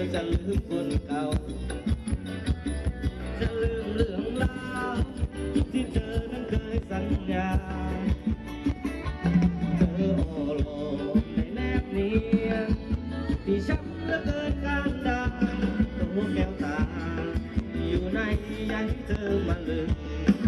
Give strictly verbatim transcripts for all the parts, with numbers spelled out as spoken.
จะลืมคนเก่าจะลืมเรื่องราวที่เธอนั้นเคยสัญญาเธอโอ้โลในแนบเนียนที่ช้ำเหลือเกินการดาตัวแก้วตาอยู่ในใยเธอมาลืม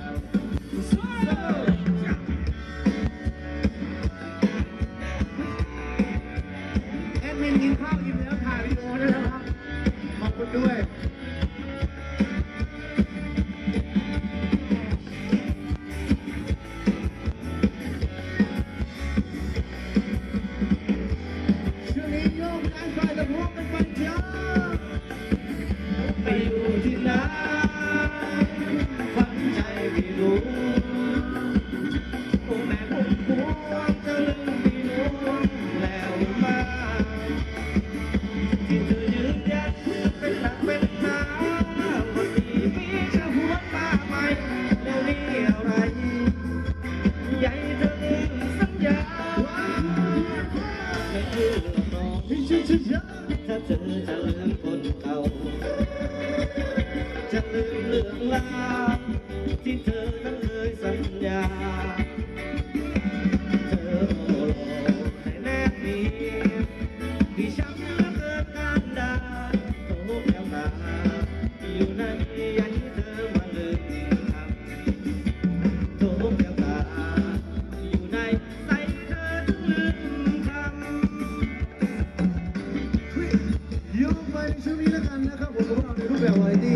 แอดมินกินข้าวอิ่มแล้วถ่ายวิดีโอได้แล้วครับขอบคุณด้วยช่วงนี้โยกย้ายไฟตะพวกกันไปจ้าไปอยู่ที่ไหนฝันใจไม่รู้โอ้แม่ผมพวงจะลืมไม่รู้แล้วมาที่เธอยืนยันเป็นหลักเป็นฐานวันนี้มีจะหัวตาใหม่แล้วนี่อะไรใหญ่เธอลืมสัญญาไม่คือน้องถ้าเธอจะลืมคนเก่าจะลืมเรื่องราวที่เธอนั้นเคยสัญญาเธอโอ้โหให้แนบเนียนที่ช้ำเหลือเกินการดาโอ้แก้วตาอยู่ในใยเธอมาลืมคำโอ้แก้วตาอยู่ในใจเธอถึงลืมคำโยกไปในช่วงนี้แล้วกันนะครับผมของเราในรูปแบบวาไรตี้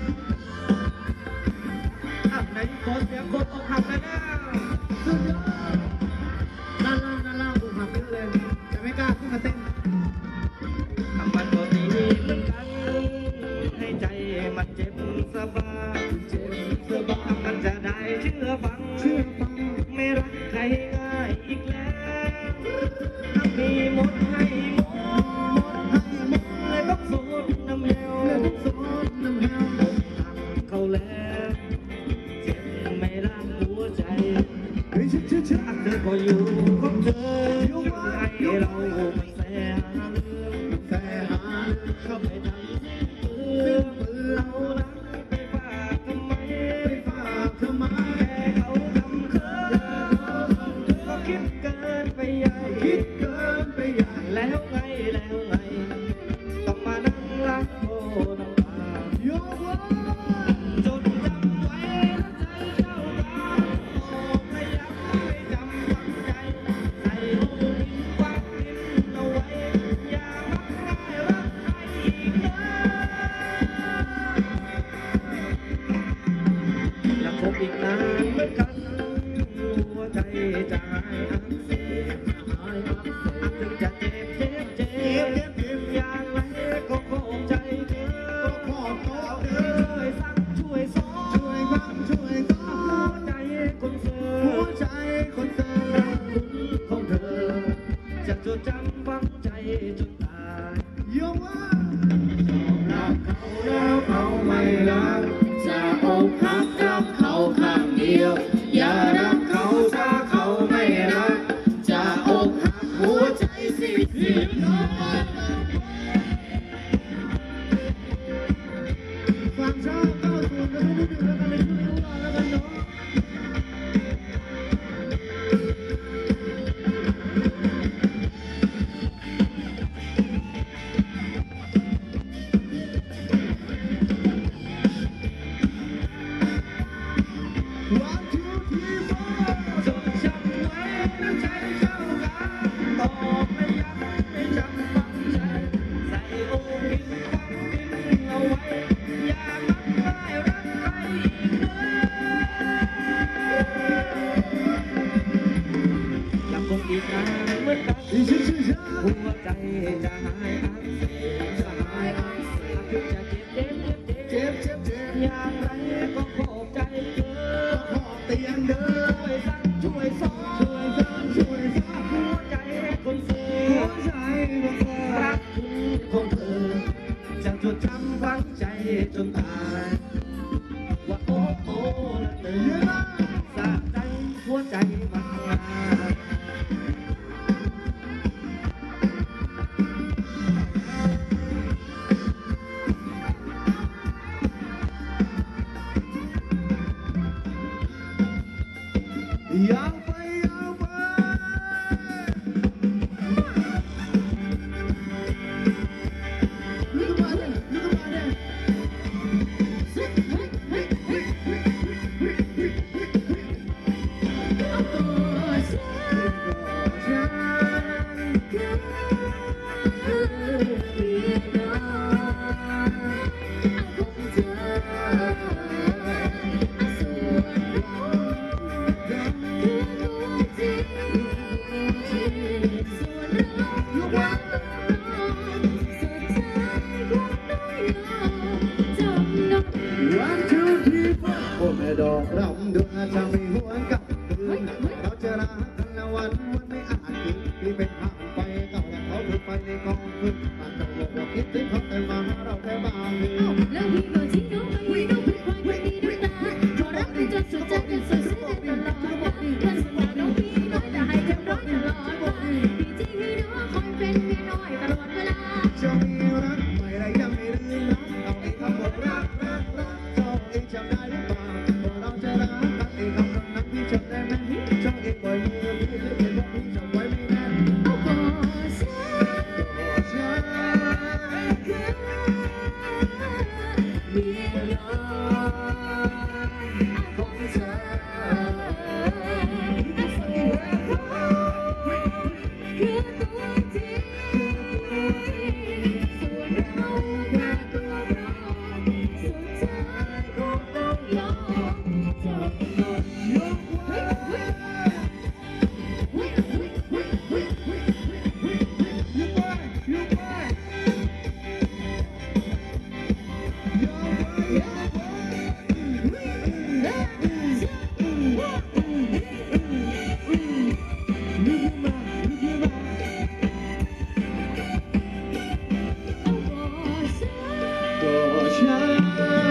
อ่ะไหนขอเสียงคนอกหักหน่อยนะสุดยอดด้านล่างด้านล่างถูกหักเยอะเลยจะไม่กล้าขึ้นมาเต้นทำมันก็ดีเหมือนกันให้ใจมันเจ็บสบายเจ็บสบายมันจะได้เชื่อฟังเชื่อฟังไม่รักใครง่ายอีกแล้วถ้ามีหมดให้หมดให้หมดเลยต้องโซนน้ำเฮลเลยต้องโซนน้ำเฮลเขาแล้วเจ็บไม่รักหัวใจเฮ้ยชิดชิดชิดเธอก็อยู่ของเธออยู่ให้เรามันแสหาเรื่องแสหาเข้าไปทำเพื่อเรารักไปฝากทำไมไปฝากทำไมแค่เขาทำเคินก็คิดเกินไปใหญ่คิดเกินไปใหญ่แล้วไงแล้วไงต้องมานั่งรักโอ้น้ำตาโยกจดจำไว้แล้วใจเจ้าตาโอ้ไม่ยับไม่จำฝังใจใส่หูกินฟังกินเอาไว้อย่ามักง่ายรักใครอีกเลยอยากพบอีกนานเหมือนกันหัวใจจะหายอักเสบหายอักเสบถึงจะเจ็บเจ็บเจ็บเจ็บอย่างไรก็ขอบใจเธอก็ขอบโต๊ะเธอช่วยสั่งช่วยสอนช่วยฟังช่วยสอนหัวใจคนเธอหัวใจคนเธอรักคุณของเธอจะจดจำฝังใจจนตายโยว่ารักเขาแล้วเขาไม่รักจะอกหักรักเขาข้างเดียวอย่ารักเขาถ้าเขาไม่รักจะอกหักหัวใจสิสิฟังชอบเก้าศูนย์กันทุกท่านแล้วกันในช่วงนี้ของเราแล้วกันเนาะวันทูทีโฟจดจำไว้น้ำใจเจ้ากันต่อไม่ยั้งไม่จำฝังใจใส่โอ่งกินฟังกินเอาไว้อย่ามักง่ายรักใครอีกเลยอยากคงอีกนานเหมือนกันหัวใจจะหายอักเสบจะหายอักเสบถึงจะเจ็บเจ็บเจ็บเจ็บเจ็บอย่างไรก็ขอบใจเธอขอเตียงเดินช่วยสั่งช่วยสอนช่วยฟังช่วยสอนหัวใจคนเธอหัวใจคนเธอรักคุณของเธอจะจดจำฝังใจจนตายว่าโอ้โอ้ละเธอสะใจหัวใจมันงาจะไม่หวนกลับคืนเราจะรักกันละวันวันไม่อาจคืนที่เป็นผ่านไปเก่าแต่เขาคือไฟในกองคืนอาจจะบอกว่าคิดถึงเขาแต่มาหาเราแค่บางทีแล้วพี่ก็ทิ้งน้องไปน้องเป็นควายคนดีน้ำตาพอรักกันจนสุดใจกันสุดสิ้นตลอดกาลวันสนาน้องพี่น้อยแต่ให้เต็มร้อยตลอดกาลพี่จริงพี่น้องคอยเป็นเมียน้อยตลอดเวลาจะมีรักไม่ได้ยังไม่ลืมรักเอาไอ้คำว่ารักรักรักเจ้าเองจำได้หรือเปล่าว่าเราจะรักกันไอ้คำนั้นพี่จำได้ไหมเจ้าเองปล่อยมือพี่จะเห็นว่าพี่จำไว้ไม่แน่นเอาก่อนฉันก็ฉันคือเมียน้อยของเธอคือตัวจริงส่วนเราแค่ตัวปลอมสุดท้ายก็ต้องยอมจบหมดยกเว้นเว้นเว้นเว้นเว้นเว้นเว้น You boy, you boy, you boy, youก็ฉัน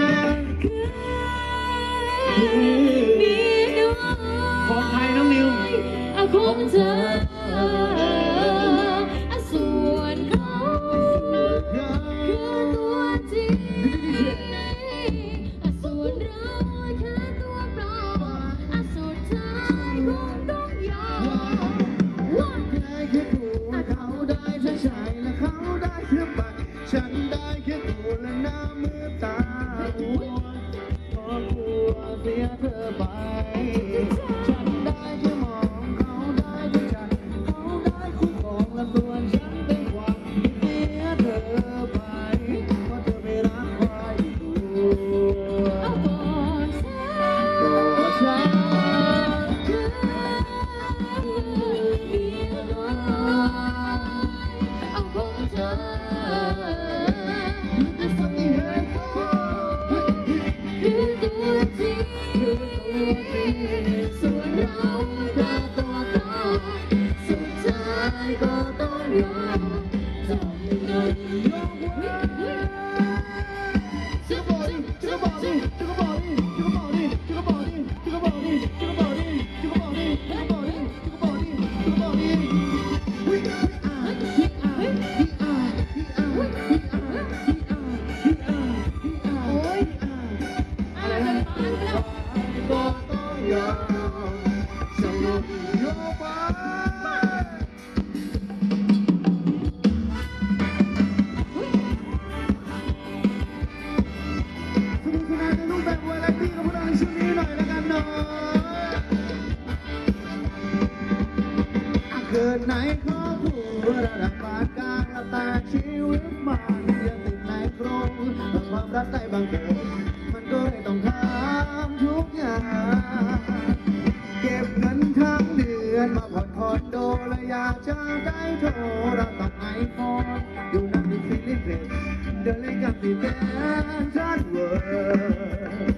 ของใครน้องนิวของเธอส่วนเขาคือตัวจริงส่วนเราแค่ตัวปลอมสุดท้ายคงต้องยอมได้แค่ถูกเขาได้ใช้ใช้และเขาได้แค่บัตรฉันได้แค่ถูกและหน้ามือตาหัวเพราะกลัวเสียเธอไปฉันได้แค่มองเขาได้แค่ใจเขาได้คู่ครองและส่วนฉันเป็นความที่เสียเธอไปเพราะเธอไม่รักใครตัวเอาก่อนฉันก็ฉันคือเมียน้อยเอาของเธอสักทีเห็นคือตัวจริงส่วนเราแค่ตัวปลอมสุดท้ายก็ต้องยอมจบเงินยกเว้นเว้นจักรบอลจักรบอลจักรบอลจักรบอลจักรบอลจักรบอลจักรบอลจักรบอลจักรบอลจักรบอลจักรบอลจักรบอลวิอาวิอาวิอาวิอาวิอาวิอาวิอาโอ้ยอะไรนะก็ต้องยอมสำหรับโยบายสนุกสนานในรูปแบบวาไรตี้กับพวกเราในช่วงนี้หน่อยแล้วกันเนาะเกิดในครอบครัวระดับปานกลางและแต่ชีวิตมันยังติดในโครงความรักได้บางคนมันก็เลยต้องทำทุกอย่างเก็บเงินทั้งเดือนมาผ่อนคอนโดและอยากจะได้โทรศัพท์ไอโฟนอยู่นั่งดูฟิลิปปินส์เดินเล่นกับสีแดงชัดเวอร์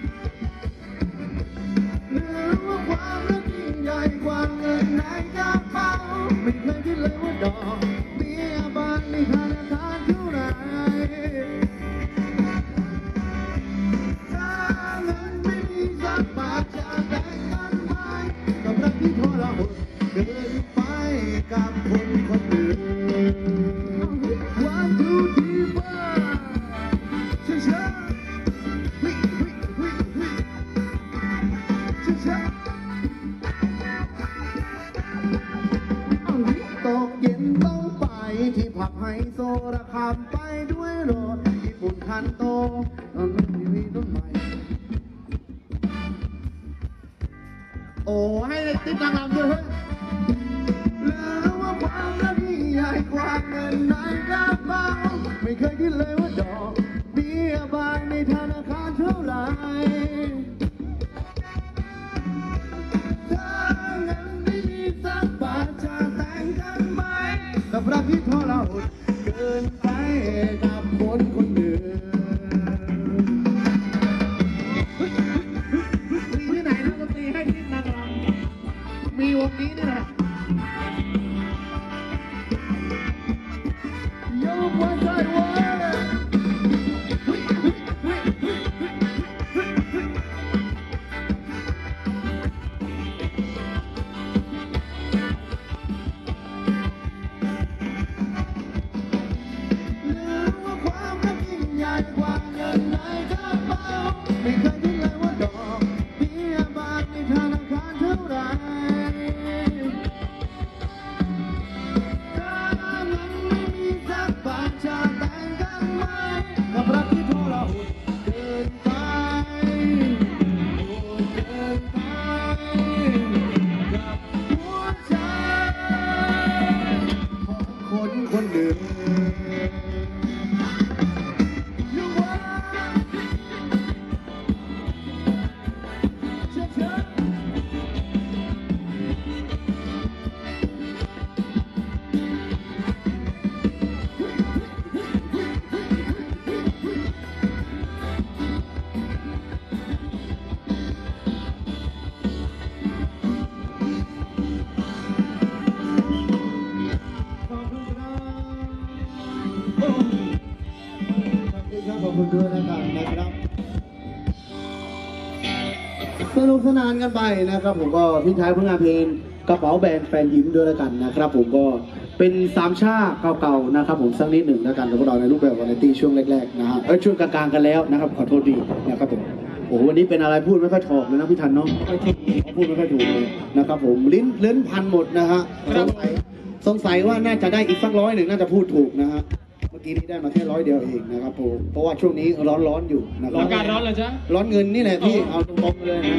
หรือว่าความรักยิ่งใหญ่กว่าเงินในกระเป๋าไม่เคยคิดเลยว่าดอกเบี้ยบานในธนาคารเท่าไหร่ถ้าเงินไม่มีสักบาทจะแต่งกันไหมกับรักที่ทรหดเกินไปกับคนคนหนึ่ง One two three four ช้าช้าวิวิวิวิช้าช้าตกเย็นต้องไปที่ผับไฮโซระคำไปด้วยรถญี่ปุ่นคันโตตอนนี้ทีวีรุ่นใหม่โอ้ให้เด็กติ๊กกลางลำด้วยเฮ้ยหรือว่าความรักที่ใหญ่กว่าเงินในกระเป๋าไม่เคยคิดเลยว่าดอกเบี้ยบานในธนาคารเท่าไหร่ถ้าเงินไม่มีสักบาทจะแต่งกันไหมกับรักที่ทรหดเกินไปกับคนคนหนึ่งที่ไหนนะครับขอบคุณด้วยนะครับนะครับสนุกสนานกันไปนะครับผมก็ทิ้งท้ายผลงานเพลงกระเป๋าแบรนด์แฟนยิ้มด้วยแล้วกันนะครับผมก็เป็นสามชาเก่าๆนะครับผมสักนิดหนึ่งแล้วกันกับพวกเราในรูปแบบวาไรตี้ช่วงแรกๆนะฮะเออช่วงกลางๆกันแล้วนะครับขอโทษดีนะครับผมโอ้โหวันนี้เป็นอะไรพูดไม่ค่อยถอกเลยนะพี่ทันเนาะพูดไม่ค่อยถูกเลยนะครับผมลิ้นเลิ้นพันหมดนะฮะสงสัยสงสัยว่าน่าจะได้อีกสักร้อยหนึ่งน่าจะพูดถูกนะฮะเมื่อกี้นี้ได้มาแค่ร้อยเดียวเองนะครับผมเพราะว่าช่วงนี้ร้อนๆอยู่นะครับอากาศร้อนเหรอจ๊ะร้อนเงินนี่แหละพี่เอาตรงๆเลยนะ